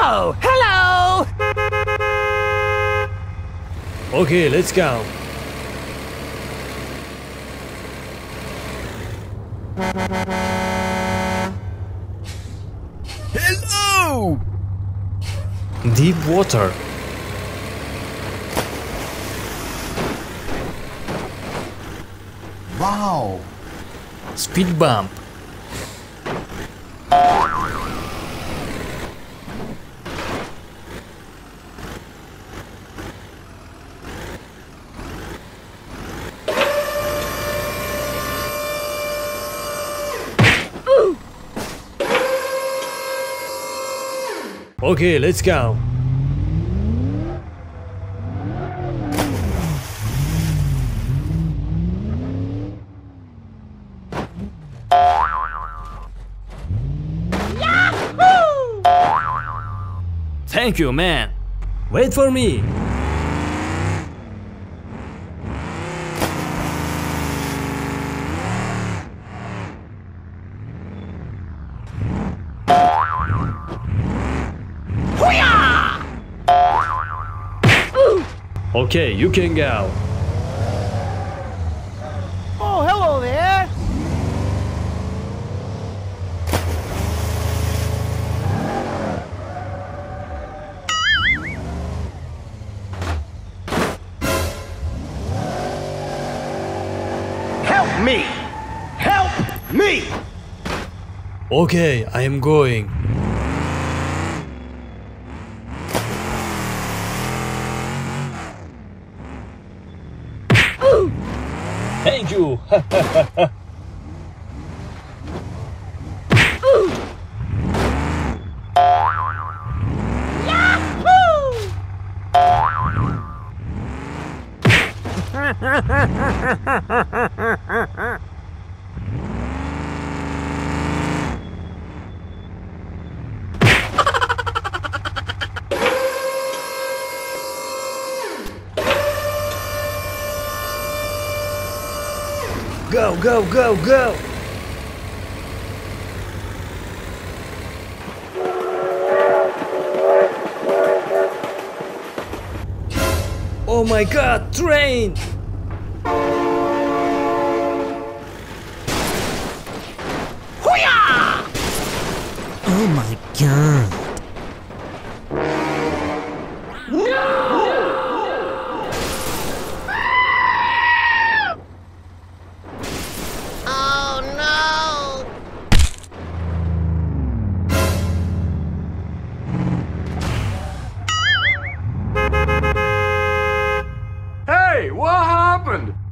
Oh, hello! Okay, let's go. Hello! Deep water. Wow! Speed bump. Okay, let's go. Thank you, man. Wait for me. Okay, you can go. Oh, hello there! Help me! Help me! Okay, I am going. Thank you. Go, go, go, go! Oh my god, train! Oh my god! Hey, what happened?